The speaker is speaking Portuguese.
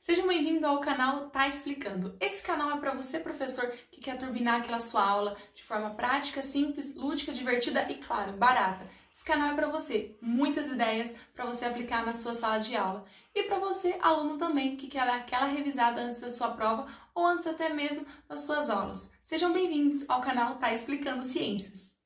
Sejam bem-vindos ao canal Tá Explicando. Esse canal é para você, professor, que quer turbinar aquela sua aula de forma prática, simples, lúdica, divertida e, claro, barata. Esse canal é para você, muitas ideias para você aplicar na sua sala de aula. E para você, aluno também, que quer dar aquela revisada antes da sua prova ou antes até mesmo das suas aulas. Sejam bem-vindos ao canal Tá Explicando Ciências.